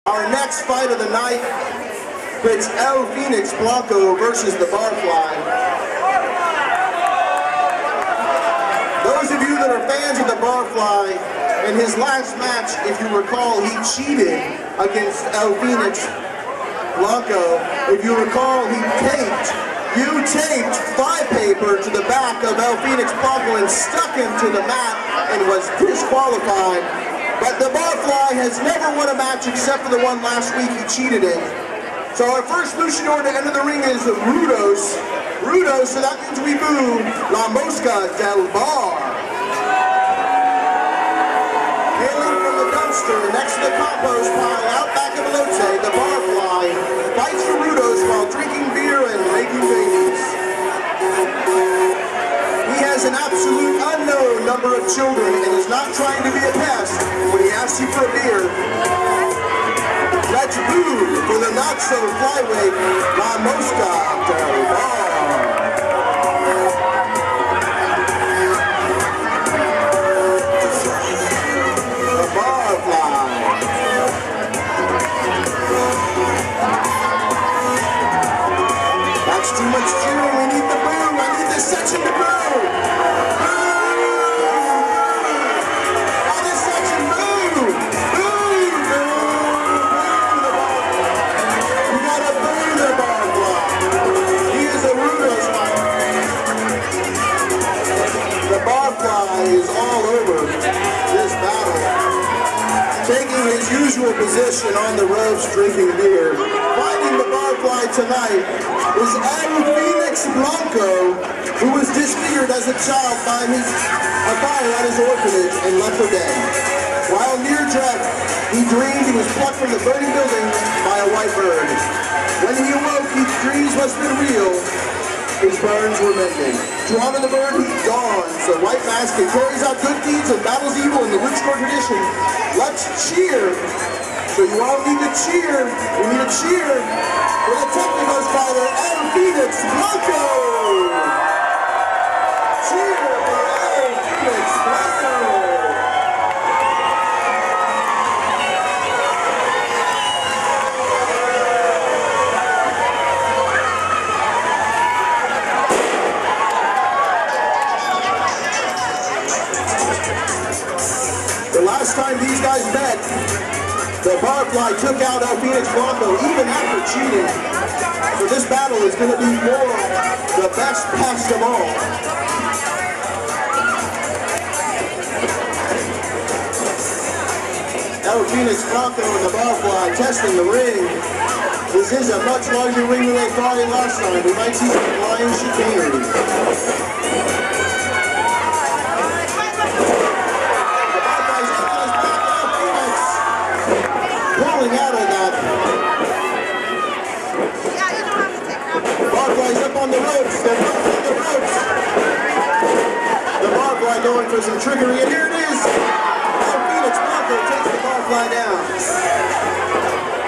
Our next fight of the night pits El Phoenix Blanco versus the Barfly. Those of you that are fans of the Barfly, in his last match, if you recall, he cheated against El Phoenix Blanco. If you recall, you taped flypaper to the back of El Phoenix Blanco and stuck him to the mat and was disqualified. But the Barfly has never won a match except for the one last week he cheated in. So our first luchador to enter the ring is Rudos. Rudos, so that means we boo La Mosca del Bar. Hailing from the dumpster next to the compost pile out back of Elote, the Barfly fights for Rudos while drinking beer and making babies. He has an absolute unknown number of children and is not trying to be a pest when he asks you for a beer. Let's boo for the not-so-flyweight La Mosca del Bar. The Barfly. That's too much cheering. We need the boo. I need this section to boo. Is all over this battle, taking his usual position on the ropes, drinking beer. Fighting the Barfly tonight is El Phoenix Blanco, who was disfigured as a child by a fire at his orphanage and left for dead. While near death, he dreamed he was plucked from the burning building by a white bird. When he awoke, his dreams must have been real. His burns were mending. To honor the bird, he dons a white mask and carries out good deeds and battles evil in the luchador tradition. Let's cheer. So you all need to cheer. We need to cheer for the Technicos fighter, El Phoenix Blanco. Cheer for El Phoenix Blanco. The last time these guys met, the Barfly took out El Phoenix Blanco even after cheating. So this battle is going to be more the best past of all. El Phoenix Blanco and the Barfly testing the ring. This is a much larger ring than they fought in last time. We might see some flying chicanery. Out of that. Barfly's up on the ropes. They're up on the ropes. The Barfly going for some trickery, and here it is. El Phoenix Blanco takes the Barfly down.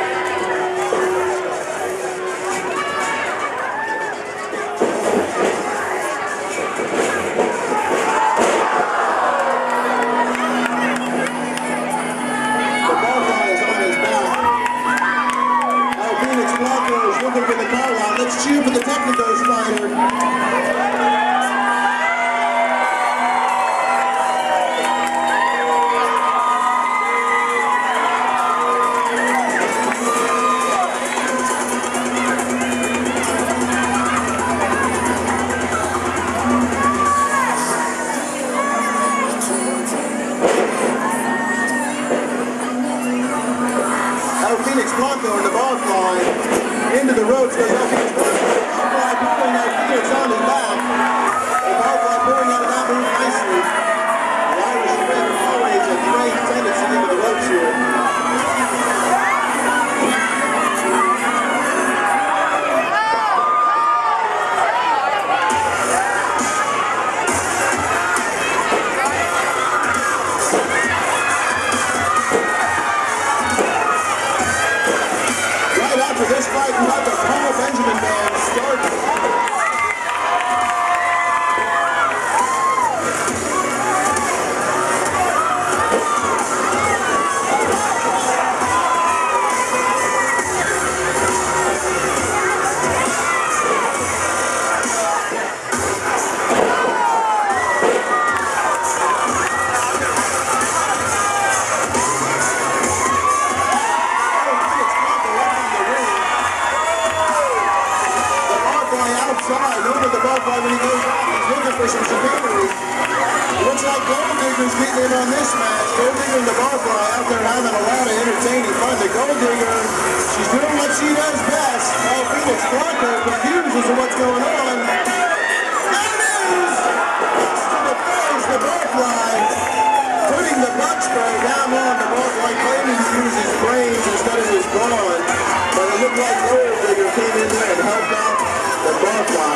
Looking for the call out. Let's cheer for the Technicos fighter. El Phoenix Blanco and the Barfly into the ropes goes El Phoenix Blanco. The Barfly pulling El Phoenix on his back. The Barfly pulling out of that move nicely. The Irish Whip always a great tendency into the ropes here. This fight, you have the Paul Benjamin band starting. getting in on this match. Gold Digger and the Barfly out there having a lot of entertaining fun. The Gold Digger, she's doing what she does best. El Phoenix Blanco confused as to what's going on. There it is! To the face, the Barfly putting the butt spray down on the Barfly, claiming to use his brains instead of his brawn. But it looked like Gold Digger came in there and helped out the Barfly.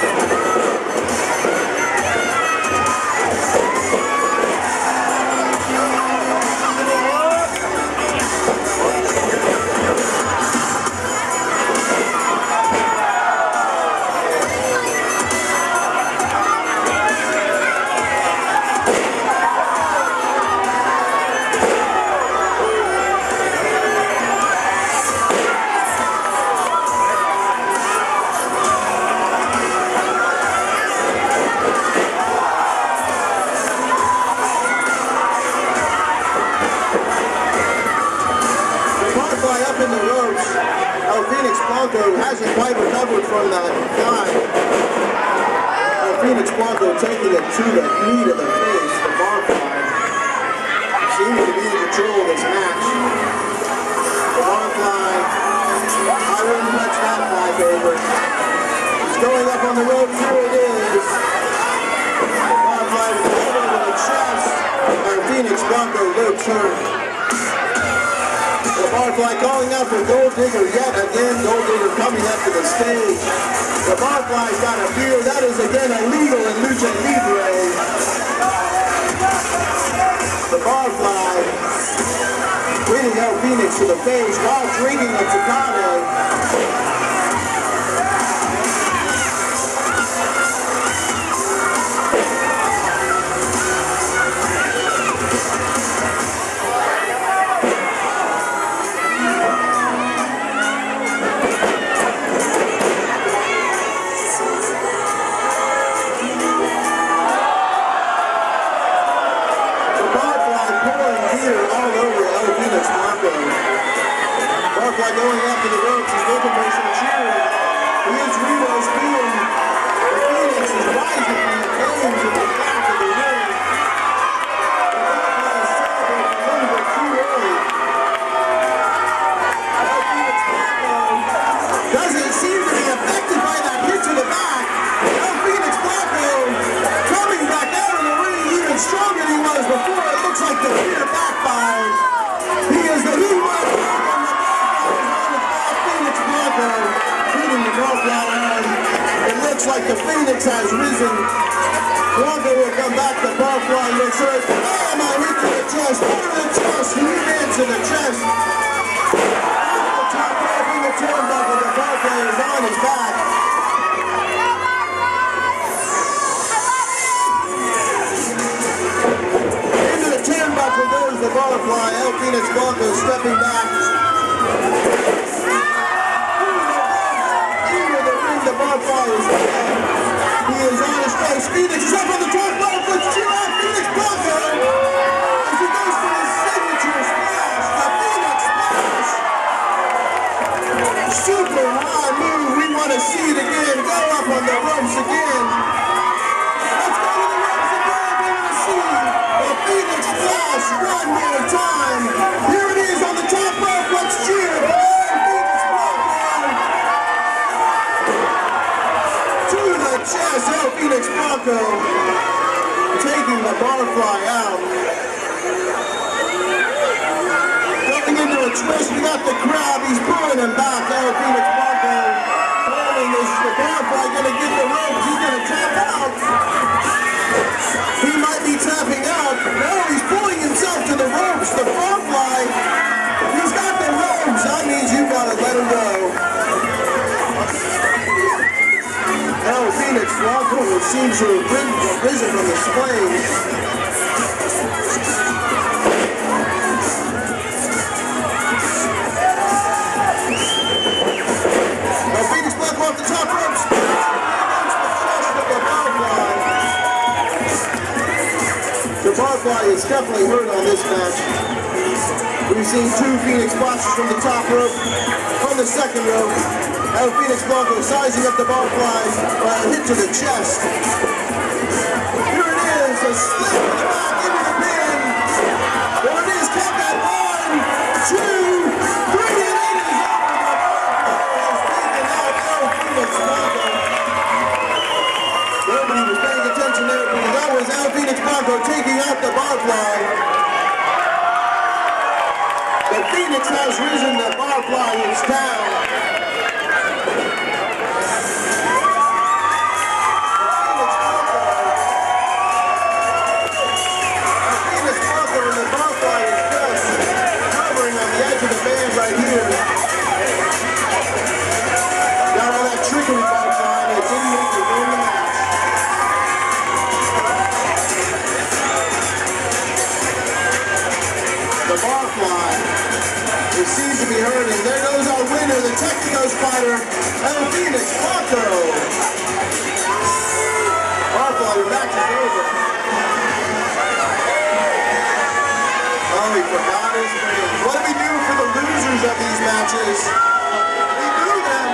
Hasn't quite recovered from that dive. Phoenix Blanco taking it to the knee to the face. The Barfly seems to be in control of this match. The Barfly, I wouldn't touch that flag over. He's going up on the rope. Here it is. The Barfly with the head over the chest. And Phoenix Blanco looks hurt. The Barfly calling out for Gold Digger yet again. Gold Digger coming up to the stage. The Barfly's got a beer. That is again illegal in Lucha Libre. The Barfly winning El Phoenix to the face while drinking a Tecate. Going after the ropes, he's looking for some cheering. Here's Rito's feeling the Phoenix is rising from the flames in the back of the ring. The Barfly is celebrating a little bit too early. El Phoenix Blanco doesn't seem to be affected by that hit to the back. El Phoenix Blanco coming back out of the ring even stronger than he was before. It looks like the fear backfired. He is the new one. It looks like the Phoenix has risen. Blanco will come back. The Barfly looks hurt. Bam! I hit to the chest. Over the chest. Knee into the chest. The top rope in the turnbuckle. The Barfly is on his back. Into the turnbuckle goes the Barfly. El Phoenix Blanco stepping back. The Barfly is dead. He is on his face. Phoenix is up on the top rope. Let's cheer on Phoenix Blanco as he goes for his signature splash. The Phoenix Splash. Super high move. We want to see it again. Go up on the ropes again. Let's go to the ropes again. We want to see the Phoenix Splash one more time. Here it is on the top rope. Let's cheer. Chest, El Phoenix Blanco taking the Barfly out. Going into a twist, we got the crowd, he's pulling him back. El Phoenix Blanco holding this, the Barfly gonna get the ropes, he's gonna tap out. He might be tapping out. No, he's pulling himself to the ropes. The Barfly, he's got the ropes. That means you gotta let him go. El Phoenix Blanco seems to have risen from his flames. El Phoenix Blanco off the top ropes. The Barfly is definitely hurt on this match. We've seen two Phoenix botches from the top rope. On the second rope, El Phoenix Blanco sizing up the Barfly by a hit to the chest. Here it is, a slap in the back into the pin. Barfly is down. Right here. Got all that trickery going on. It didn't make it win the match. The Barfly, it seems to be hurting. There goes our winner, the Technicos fighter, El Phoenix Paco. Barfly, your match is over. Oh, he forgot his name. What do we do for the losers of these matches? We do them.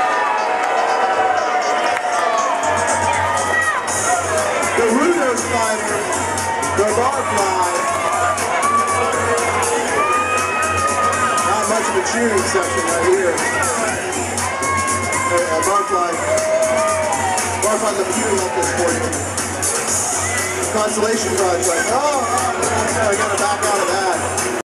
The Rudos fighter, the Barfly. Not much of a cheering section right here. Barfly's a few like this for you. Consolation prize, like, oh, I gotta back out of that.